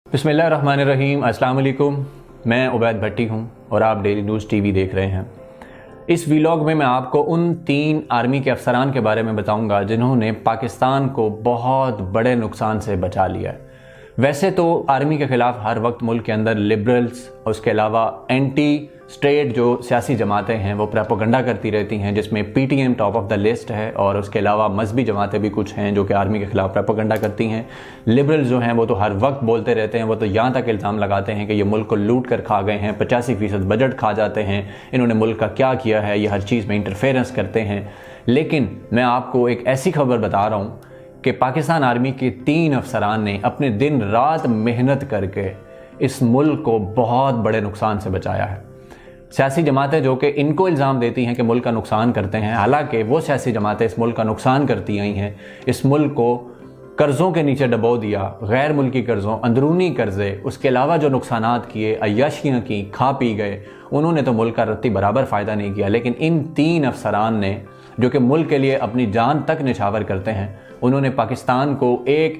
बिस्मिल्लाहिर्रहमानिर्रहीम। अस्सलाम वालेकुम। मैं उबैद भट्टी हूँ और आप डेली न्यूज़ टीवी देख रहे हैं। इस व्लॉग में मैं आपको उन 3 आर्मी के अफसरान के बारे में बताऊंगा जिन्होंने पाकिस्तान को बहुत बड़े नुकसान से बचा लिया है। वैसे तो आर्मी के ख़िलाफ़ हर वक्त मुल्क के अंदर लिबरल्स और उसके अलावा एंटी स्टेट जो सियासी जमातें हैं वो प्रोपेगेंडा करती रहती हैं, जिसमें PTM top of the list है और उसके अलावा मजहबी जमातें भी कुछ हैं जो कि आर्मी के ख़िलाफ़ प्रोपेगेंडा करती हैं। लिबरल्स जो हैं वो तो हर वक्त बोलते रहते हैं, वो तो यहाँ तक इल्ज़ाम लगाते हैं कि ये मुल्क को लूट कर खा गए हैं, 85% बजट खा जाते हैं, इन्होंने मुल्क का क्या किया है, ये हर चीज़ में इंटरफेरेंस करते हैं। लेकिन मैं आपको एक ऐसी खबर बता रहा हूँ कि पाकिस्तान आर्मी के 3 अफसरान ने अपने दिन रात मेहनत करके इस मुल्क को बहुत बड़े नुकसान से बचाया है। सियासी जमातें जो कि इनको इल्ज़ाम देती हैं कि मुल्क का नुकसान करते हैं, हालांकि वो सियासी जमातें इस मुल्क का नुकसान करती आई हैं, इस मुल्क को कर्ज़ों के नीचे डबो दिया, गैर मुल्की कर्ज़ों, अंदरूनी कर्ज़े, उसके अलावा जो नुकसानात किए, अय्याशियाँ की, खा पी गए, उन्होंने तो मुल्क का रत्ती बराबर फ़ायदा नहीं किया। लेकिन इन 3 अफसरान ने जो कि मुल्क के लिए अपनी जान तक निछावर करते हैं, उन्होंने पाकिस्तान को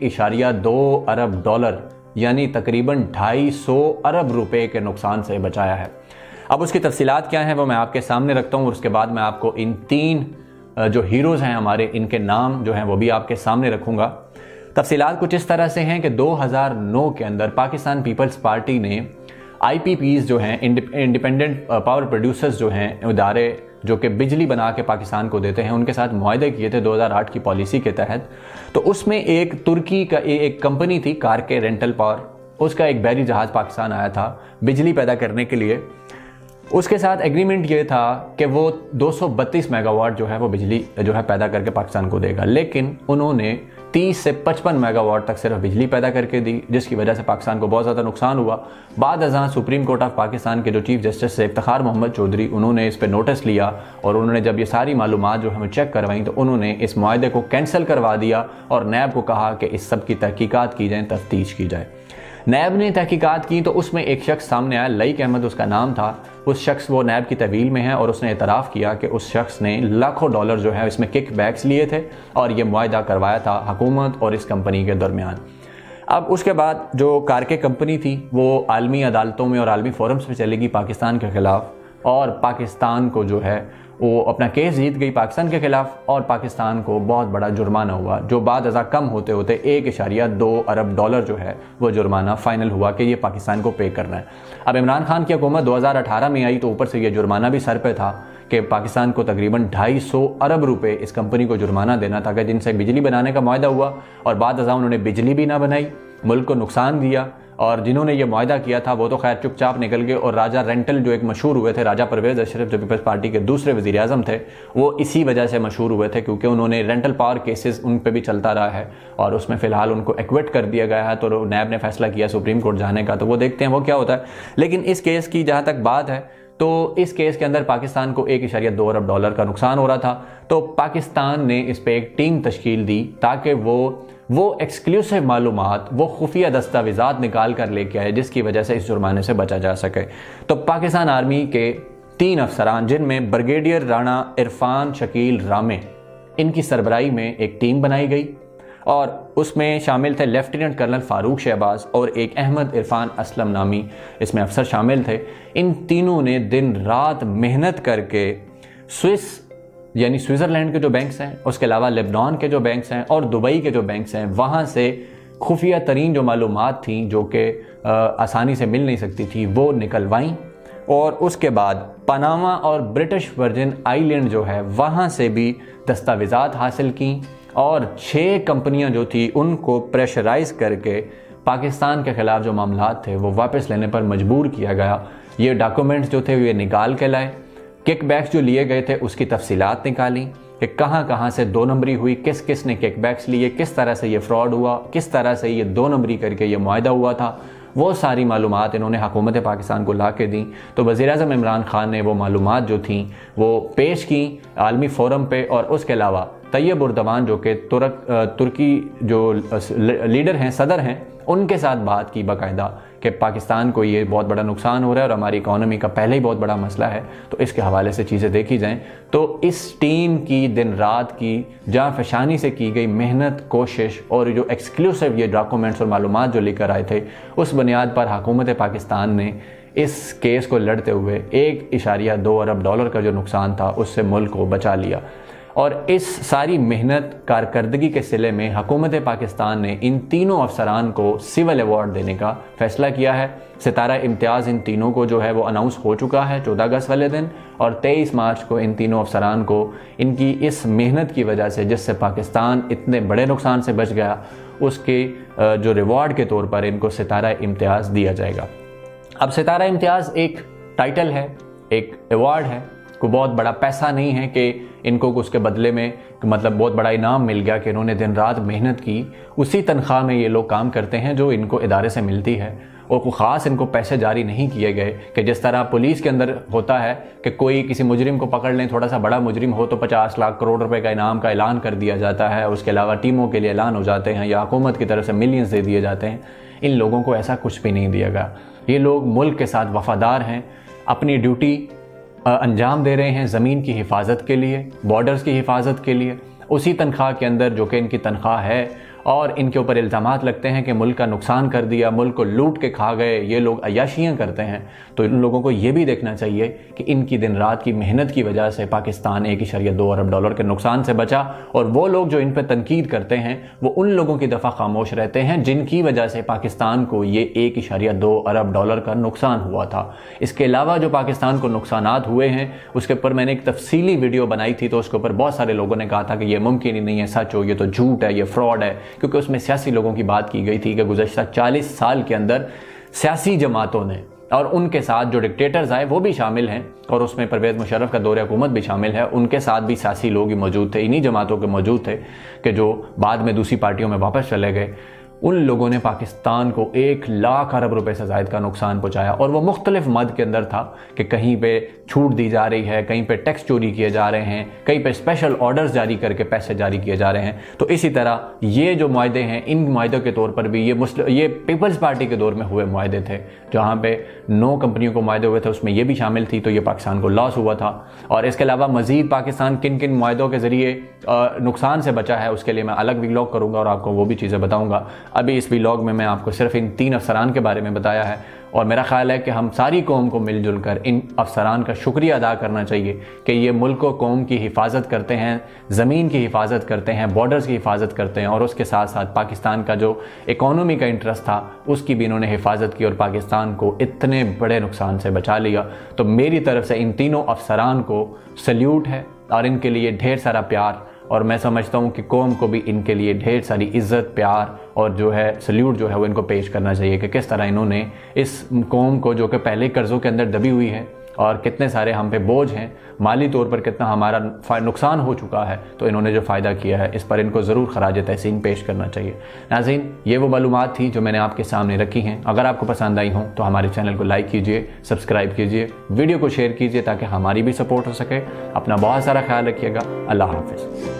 1.2 अरब डॉलर यानी तकरीबन 250 अरब रुपए के नुकसान से बचाया है। अब उसकी तफसीलात क्या हैं वो मैं आपके सामने रखता हूँ और उसके बाद मैं आपको इन 3 जो हीरोज़ हैं हमारे, इनके नाम जो हैं वो भी आपके सामने रखूँगा। तफसीलात कुछ इस तरह से हैं कि 2009 के अंदर पाकिस्तान पीपल्स पार्टी ने IPPs जो हैं, इंडिपेंडेंट पावर प्रोड्यूसर्स जो हैं, इदारे जो कि बिजली बना के पाकिस्तान को देते हैं, उनके साथ मुआहदे किए थे 2008 की पॉलिसी के तहत। तो उसमें एक तुर्की का एक कंपनी थी कार के रेंटल पावर, उसका एक बहरी जहाज़ पाकिस्तान आया था बिजली पैदा करने के लिए। उसके साथ एग्रीमेंट ये था कि वो 232 मेगावाट जो है वो बिजली जो है पैदा करके पाकिस्तान को देगा, लेकिन उन्होंने 30 से 55 मेगावाट तक सिर्फ बिजली पैदा करके दी, जिसकी वजह से पाकिस्तान को बहुत ज़्यादा नुकसान हुआ। बाद अज़ां सुप्रीम कोर्ट ऑफ पाकिस्तान के जो चीफ जस्टिस से इफ्तिखार मोहम्मद चौधरी, उन्होंने इस पर नोटिस लिया और उन्होंने जब ये सारी मालूमात जो हमें चेक करवाई तो उन्होंने इस मुआहदे को कैंसिल करवा दिया और नैब को कहा कि इस सब की तहकीकात की जाए, तफ्तीश की जाए। नैब ने तहकीकात की तो उसमें एक शख्स सामने आया, लईक अहमद उसका नाम था। उस शख्स वो नैब की तहवील में है और उसने एतराफ़ किया कि उस शख्स ने लाखों डॉलर जो है इसमें किक बैक्स लिए थे और ये मुआहदा करवाया था हुकूमत और इस कंपनी के दरमियान। अब उसके बाद जो कारके कंपनी थी वो आलमी अदालतों में और आलमी फोरम्स में चलेगी पाकिस्तान के ख़िलाफ़ और पाकिस्तान को जो है वो अपना केस जीत गई पाकिस्तान के ख़िलाफ़ और पाकिस्तान को बहुत बड़ा जुर्माना हुआ, जो बाद अज़ा कम होते होते 1.2 अरब डॉलर जो है वो जुर्माना फ़ाइनल हुआ कि ये पाकिस्तान को पे करना है। अब इमरान खान की हुकूमत 2018 में आई तो ऊपर से ये जुर्माना भी सर पे था कि पाकिस्तान को तकरीबन 250 अरब रुपए इस कंपनी को जुर्माना देना था कि जिनसे बिजली बनाने का मुआहदा हुआ और बाद अज़ा उन्होंने बिजली भी ना बनाई, मुल्क को नुकसान दिया। और जिन्होंने ये मुआहदा किया था वो तो खैर चुपचाप निकल गए और राजा रेंटल जो एक मशहूर हुए थे, राजा परवेज़ अशरफ जो पीपल्स पार्टी के दूसरे वज़ीर आज़म थे, वो इसी वजह से मशहूर हुए थे क्योंकि उन्होंने रेंटल पावर केसेस उन पे भी चलता रहा है और उसमें फ़िलहाल उनको एक्विट कर दिया गया है। तो नैब ने फैसला किया सुप्रीम कोर्ट जाने का, तो वो देखते हैं वो क्या होता है। लेकिन इस केस की जहाँ तक बात है तो इस केस के अंदर पाकिस्तान को 1.2 अरब डॉलर का नुकसान हो रहा था। तो पाकिस्तान ने इस पर एक टीम तश्कील दी ताकि वो एक्सक्लूसिव मालूमात, वो खुफिया दस्तावेज़ात निकाल कर लेके आए जिसकी वजह से इस जुर्माने से बचा जा सके। तो पाकिस्तान आर्मी के 3 अफसरान जिनमें ब्रिगेडियर राणा इरफान शकील रामे, इनकी सरबराही में एक टीम बनाई गई और उसमें शामिल थे लेफ्टिनेंट कर्नल फारूक शहबाज और एक अहमद इरफान असलम नामी इसमें अफसर शामिल थे। इन तीनों ने दिन रात मेहनत करके यानी स्विट्ज़रलैंड के जो बैंक्स हैं, उसके अलावा लेबनान के जो बैंक्स हैं और दुबई के जो बैंक्स हैं, वहाँ से खुफिया तरीन जो मालूमात थी जो कि आसानी से मिल नहीं सकती थी वो निकलवाईं और उसके बाद पनामा और ब्रिटिश वर्जिन आइलैंड जो है वहाँ से भी दस्तावेज़ात हासिल की और 6 कंपनियां जो थी उनको प्रेशराइज करके पाकिस्तान के ख़िलाफ़ जो मामलात थे वो वापस लेने पर मजबूर किया गया। ये डॉक्यूमेंट्स जो थे ये निकाल के लाए, किकबैक्स जो लिए गए थे उसकी तफसीलात निकाली कि कहाँ कहाँ से 2 नंबरी हुई, किस किस ने किकबैक्स लिए, किस तरह से ये फ्रॉड हुआ, किस तरह से ये 2 नंबरी करके ये मुआहदा हुआ था। वो सारी मालूमात इन्होंने हुकूमत पाकिस्तान को ला के दी। तो वज़ीर-ए-आज़म इमरान खान ने वो मालूमात जो थी वो पेश की आलमी फ़ोरम पे और उसके अलावा तैयब उर्दवान जो कि तुर्की जो लीडर हैं, सदर हैं, उनके साथ बात की बाकायदा کہ پاکستان کو یہ بہت بڑا نقصان ہو رہا ہے اور ہماری اکانومی کا پہلے ہی بہت بڑا مسئلہ ہے، تو اس کے حوالے سے چیزیں دیکھی جائیں تو اس ٹیم کی دن رات کی جاں فشانی سے کی گئی محنت، کوشش اور جو ایکسکلوسیو یہ ڈاکومنٹس اور معلومات جو لے کر آئے تھے، اس بنیاد پر حکومت پاکستان نے اس کیس کو لڑتے ہوئے 1.2 ارب ڈالر کا جو نقصان تھا اس سے ملک کو بچا لیا۔ اور اس ساری محنت کارکردگی کے صلے میں حکومت پاکستان نے ان تینوں افسران کو سول ایوارڈ دینے کا فیصلہ کیا ہے۔ ستارہ امتیاز ان تینوں کو جو ہے وہ اناؤنس ہو چکا ہے 14 اگست والے دن، اور 23 مارچ کو ان تینوں افسران کو ان کی اس محنت کی وجہ سے جس سے پاکستان اتنے بڑے نقصان سے بچ گیا، اس کے جو ریوارڈ کے طور پر ان کو ستارہ امتیاز دیا جائے گا۔ اب ستارہ امتیاز ایک ٹائٹل ہے، ایک ایوارڈ ہے، کوئی بہت بڑا پیسہ نہیں ہے کہ ان کو اس کے بدلے میں مطلب بہت بڑا انعام مل گیا کہ انہوں نے دن رات محنت کی، اسی تنخواہ میں یہ لوگ کام کرتے ہیں جو ان کو ادارے سے ملتی ہے، اور کوئی خاص ان کو پیسے جاری نہیں کیے گئے کہ جس طرح پولیس کے اندر ہوتا ہے کہ کوئی کسی مجرم کو پکڑ لیں، تھوڑا سا بڑا مجرم ہو تو 50 لاکھ کروڑ روپے کا انعام کا اعلان کر دیا جاتا ہے، اس کے علاوہ ٹیموں کے لیے اعلان ہو جاتے ہیں یا حکومت کی طرف سے ملینز دے دیے جاتے ہیں۔ ان لوگوں کو ایسا کچھ بھی نہیں دیا گیا۔ یہ لوگ ملک کے ساتھ وفادار ہیں، اپنی ڈیوٹی انجام دے رہے ہیں زمین کی حفاظت کے لیے، بارڈرز کی حفاظت کے لیے، اسی تنخواہ کے اندر جو کہ ان کی تنخواہ ہے، اور ان کے اوپر الزامات لگتے ہیں کہ ملک کا نقصان کر دیا، ملک کو لوٹ کے کھا گئے، یہ لوگ عیاشیاں کرتے ہیں۔ تو ان لوگوں کو یہ بھی دیکھنا چاہیے کہ ان کی دن رات کی محنت کی وجہ سے پاکستان 1.2 ارب ڈالر کے نقصان سے بچا، اور وہ لوگ جو ان پہ تنقید کرتے ہیں وہ ان لوگوں کی دفعہ خاموش رہتے ہیں جن کی وجہ سے پاکستان کو یہ 1.2 ارب ڈالر کا نقصان ہوا تھا۔ اس کے علاوہ جو پاکستان کو نقصانات ہوئے ہیں اس کے اوپر میں نے ایک تفصیلی ویڈیو بنائی تھی، تو اس کے اوپر بہت سارے لوگوں نے کہا تھا کہ یہ ممکن ہی نہیں ہے، سچ ہو، یہ تو جھوٹ ہے، یہ فراڈ ہے، کیونکہ اس میں سیاسی لوگوں کی بات کی گئی تھی کہ گزشتہ 40 سال کے اندر سیاسی جماعتوں نے اور ان کے ساتھ جو ڈکٹیٹرز آئے وہ بھی شامل ہیں، اور اس میں پرویز مشرف کا دور حکومت بھی شامل ہے، ان کے ساتھ بھی سیاسی لوگ ہی موجود تھے، انہی جماعتوں کے موجود تھے کہ جو بعد میں دوسری پارٹیوں میں واپس چلے گئے۔ ان لوگوں نے پاکستان کو 1 لاکھ ارب روپے سے زائد کا نقصان پہنچایا، اور وہ مختلف مد کے اندر تھا کہ کہیں پہ چھوٹ دی جا رہی ہے، کہیں پہ ٹیکس چوری کیے جا رہے ہیں، کہیں پہ اسپیشل آرڈرز جاری کر کے پیسے جاری کیے جا رہے ہیں۔ تو اسی طرح یہ جو معاہدے ہیں، ان معاہدوں کے طور پر بھی یہ پیپلز پارٹی کے دور میں ہوئے معاہدے تھے، جہاں پہ 9 کمپنیوں کو معاہدے ہوئے تھے، اس میں یہ بھی شامل تھی، تو یہ پاکستان کو لاس ہوا تھا۔ اور اس کے علاوہ مزید پاکستان کن کن معاہدوں کے ذریعے نقصان سے بچا ہے، اس کے لیے میں الگ ویلاگ کروں گا اور آپ کو وہ بھی چیزیں بتاؤں گا۔ ابھی اس ویلاگ میں آپ کو صرف ان 3 افسران کے بارے میں بتایا ہے، اور میرا خیال ہے کہ ہم ساری قوم کو مل جل کر ان افسران کا شکریہ ادا کرنا چاہیے کہ یہ ملک و قوم کی حفاظت کرتے ہیں، زمین کی حفاظت کرتے ہیں، بارڈرز کی حفاظت کرتے ہیں، اور اس کے ساتھ ساتھ پاکستان کا جو اکانومی کا انٹرسٹ تھا اس کی بھی انہوں نے حفاظت کی اور پاکستان کو اتنے بڑے نقصان سے بچا لیا۔ تو میری طرف سے ان تینوں افسران کو سلیوٹ ہے، اور ان کے لیے ڈھیر سارا پیار، اور میں سمجھتا ہوں کہ قوم کو بھی ان کے لیے ڈھیر ساری عزت، پیار اور جو ہے سلیوٹ جو ہے وہ ان کو پیش کرنا چاہیے کہ کس طرح انہوں نے اس قوم کو جو کہ پہلے قرضوں کے اندر دبی ہوئی ہے اور کتنے سارے ہم پہ بوجھ ہیں، مالی طور پر کتنا ہمارا نقصان ہو چکا ہے، تو انہوں نے جو فائدہ کیا ہے اس پر ان کو ضرور خراج تحسین پیش کرنا چاہیے۔ ناظرین، یہ وہ معلومات تھی جو میں نے آپ کے سامنے رکھی ہیں۔ اگر آپ کو پسند آئی ہوں تو ہمارے چینل کو لائک کیجئے، سبسکرائب کیجئے، ویڈیو کو شیئر کیجئے تاکہ ہماری بھی سپورٹ ہو سکے۔ اپنا بہت سارا خیال رکھیے گا۔ اللہ حافظ۔